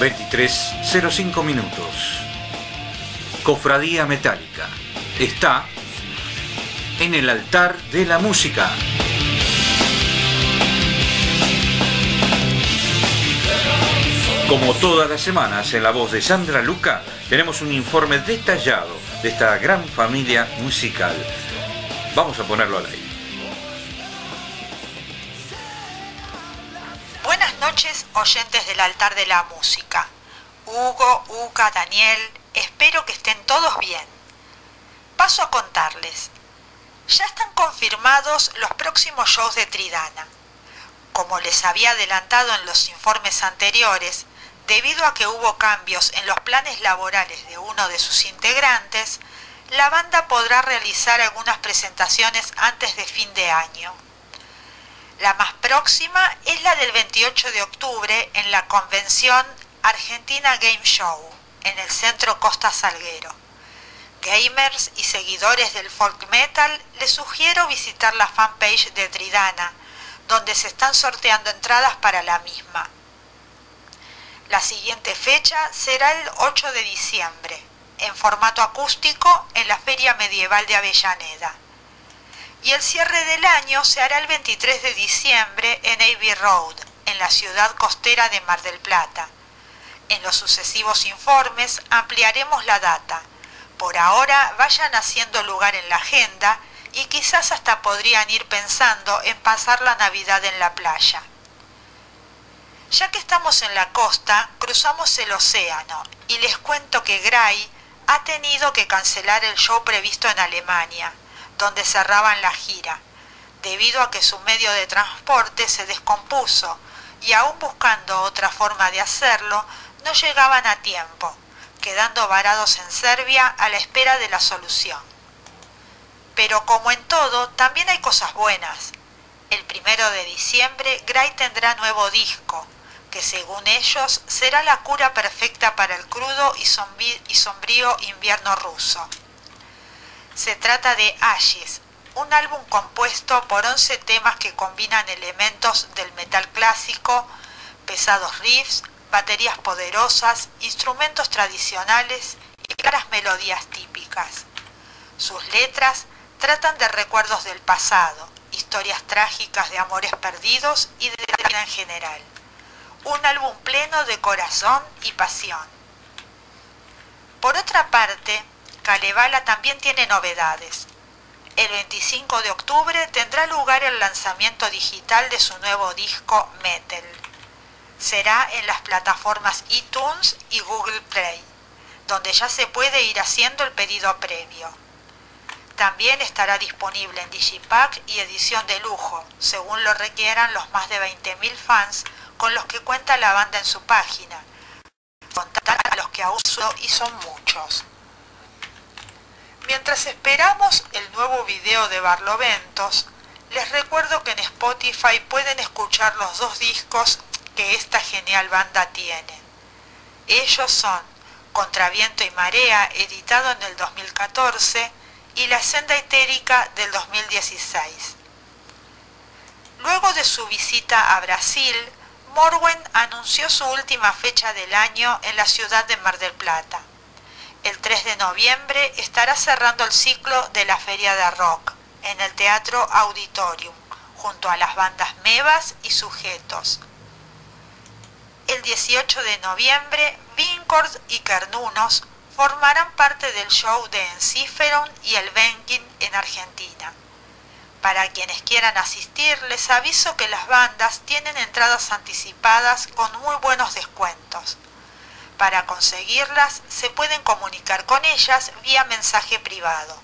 23:05 minutos. Cofradía Metálica está en el altar de la música. Como todas las semanas, en la voz de Sandra Luca, tenemos un informe detallado de esta gran familia musical. Vamos a ponerlo al aire. Buenas noches, oyentes del altar de la música. Hugo, Uca, Daniel, espero que estén todos bien. Paso a contarles. Ya están confirmados los próximos shows de Tridana. Como les había adelantado en los informes anteriores, debido a que hubo cambios en los planes laborales de uno de sus integrantes, la banda podrá realizar algunas presentaciones antes de fin de año. La más próxima es la del 28 de octubre en la convención Argentina Game Show, en el Centro Costa Salguero. Gamers y seguidores del folk metal, les sugiero visitar la fanpage de Tridana, donde se están sorteando entradas para la misma. La siguiente fecha será el 8 de diciembre, en formato acústico en la Feria Medieval de Avellaneda. Y el cierre del año se hará el 23 de diciembre en Abbey Road, en la ciudad costera de Mar del Plata. En los sucesivos informes ampliaremos la data. Por ahora vayan haciendo lugar en la agenda y quizás hasta podrían ir pensando en pasar la Navidad en la playa. Ya que estamos en la costa, cruzamos el océano y les cuento que Gray ha tenido que cancelar el show previsto en Alemania, donde cerraban la gira, debido a que su medio de transporte se descompuso y aún buscando otra forma de hacerlo, no llegaban a tiempo, quedando varados en Serbia a la espera de la solución. Pero como en todo, también hay cosas buenas. El 1 de diciembre, Gray tendrá nuevo disco, que según ellos será la cura perfecta para el crudo y sombrío invierno ruso. Se trata de Ashes, un álbum compuesto por 11 temas que combinan elementos del metal clásico, pesados riffs, baterías poderosas, instrumentos tradicionales y claras melodías típicas. Sus letras tratan de recuerdos del pasado, historias trágicas de amores perdidos y de la vida en general. Un álbum pleno de corazón y pasión. Por otra parte, Kalevala también tiene novedades. El 25 de octubre tendrá lugar el lanzamiento digital de su nuevo disco Metal. Será en las plataformas iTunes y Google Play, donde ya se puede ir haciendo el pedido previo. También estará disponible en Digipack y edición de lujo, según lo requieran los más de 20.000 fans con los que cuenta la banda en su página, contar a los que aún y son muchos. Mientras esperamos el nuevo video de Barloventos, les recuerdo que en Spotify pueden escuchar los 2 discos que esta genial banda tiene. Ellos son Contra Viento y Marea, editado en el 2014, y La Senda Etérica del 2016. Luego de su visita a Brasil, Morwen anunció su última fecha del año en la ciudad de Mar del Plata. El 3 de noviembre estará cerrando el ciclo de la Feria de Rock en el Teatro Auditorium, junto a las bandas Mevas y Sujetos. El 18 de noviembre, Vincord y Kernunos formarán parte del show de Enciferum y el Benkin en Argentina. Para quienes quieran asistir, les aviso que las bandas tienen entradas anticipadas con muy buenos descuentos. Para conseguirlas, se pueden comunicar con ellas vía mensaje privado.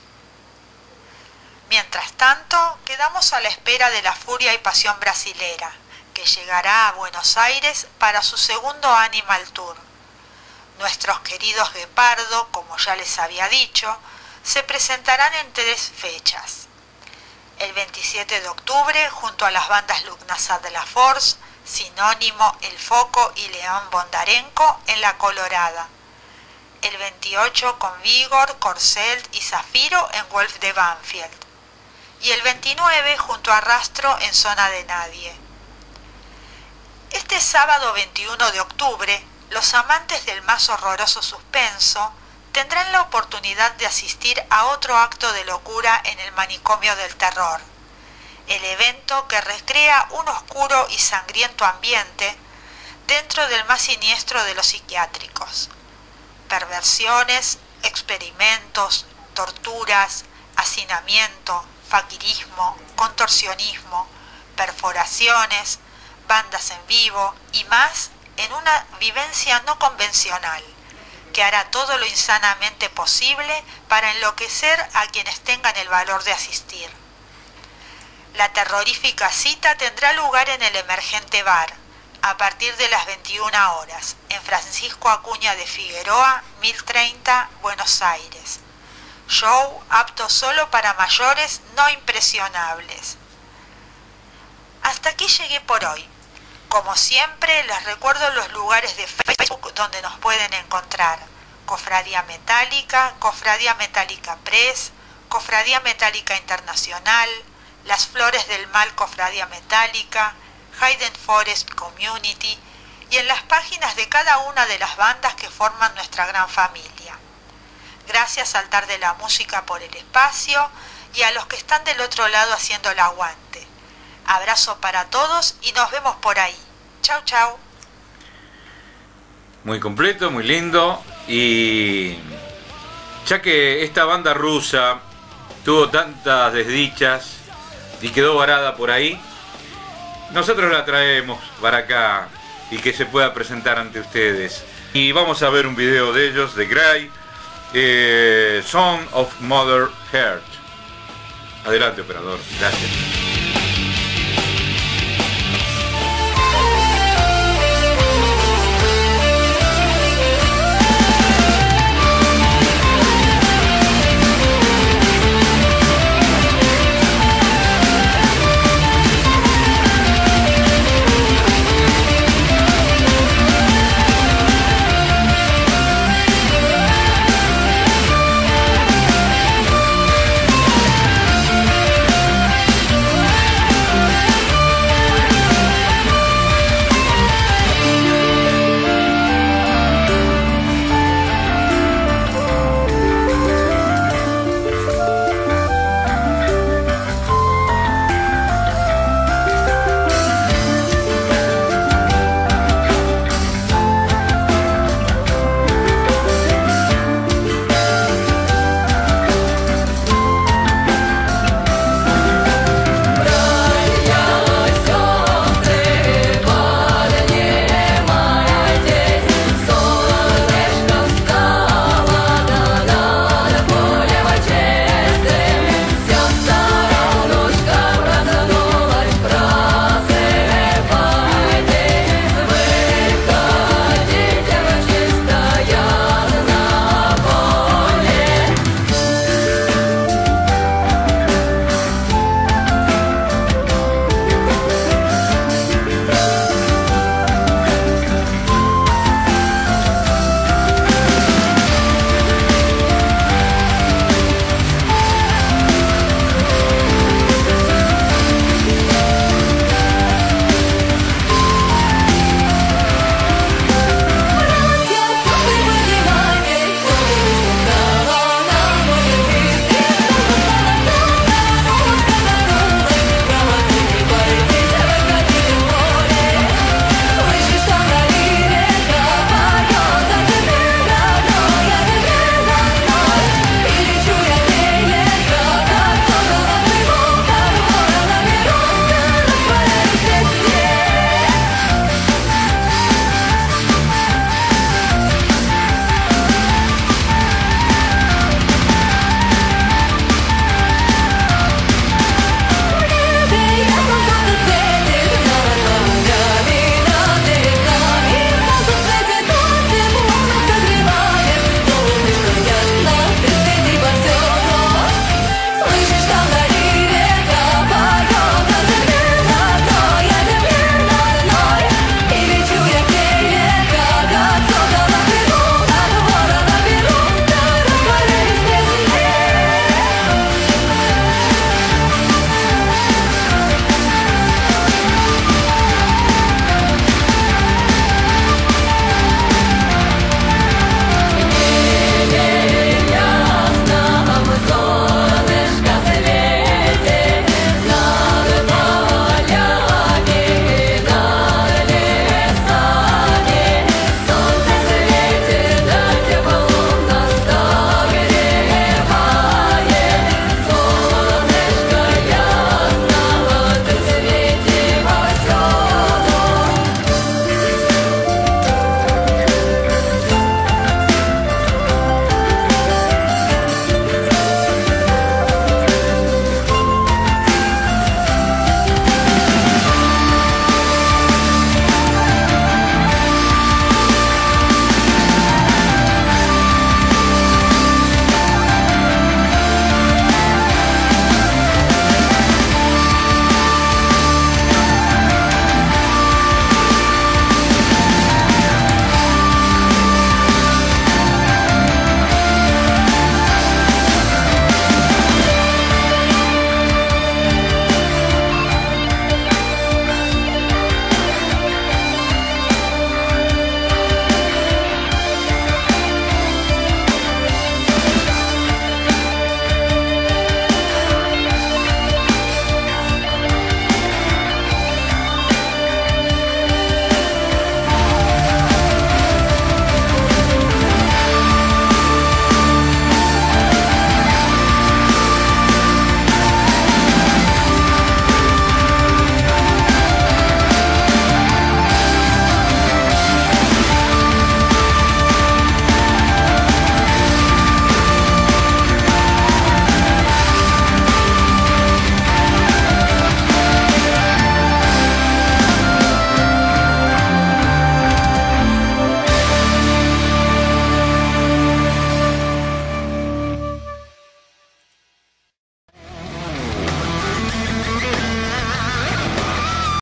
Mientras tanto, quedamos a la espera de la Furia y Pasión brasilera, que llegará a Buenos Aires para su segundo Animal Tour. Nuestros queridos Guepardo, como ya les había dicho, se presentarán en 3 fechas. El 27 de octubre, junto a las bandas Lugnasad de la Force, Sinónimo, El Foco y León Bondarenko en La Colorada. El 28 con Vigor, Corcel y Zafiro en Wolf de Banfield. Y el 29 junto a Rastro en Zona de Nadie. Este sábado 21 de octubre, los amantes del más horroroso suspenso tendrán la oportunidad de asistir a otro acto de locura en el manicomio del terror, el evento que recrea un oscuro y sangriento ambiente dentro del más siniestro de los psiquiátricos. Perversiones, experimentos, torturas, hacinamiento, faquirismo, contorsionismo, perforaciones, bandas en vivo y más en una vivencia no convencional, que hará todo lo insanamente posible para enloquecer a quienes tengan el valor de asistir. La terrorífica cita tendrá lugar en el Emergente Bar, a partir de las 21 horas, en Francisco Acuña de Figueroa, 1030, Buenos Aires. Show apto solo para mayores no impresionables. Hasta aquí llegué por hoy. Como siempre, les recuerdo los lugares de Facebook donde nos pueden encontrar: Cofradía Metálica, Cofradía Metálica Press, Cofradía Metálica Internacional, Las Flores del Mal Cofradía Metálica, Hayden Forest Community, y en las páginas de cada una de las bandas que forman nuestra gran familia. Gracias al Altar de la Música por el espacio y a los que están del otro lado haciendo el aguante. Abrazo para todos y nos vemos por ahí. Chau, chau. Muy completo, muy lindo. Y ya que esta banda rusa tuvo tantas desdichas y quedó varada por ahí, nosotros la traemos para acá y que se pueda presentar ante ustedes. Y vamos a ver un video de ellos, de Gray, Song of Mother Heart. Adelante, operador. Gracias.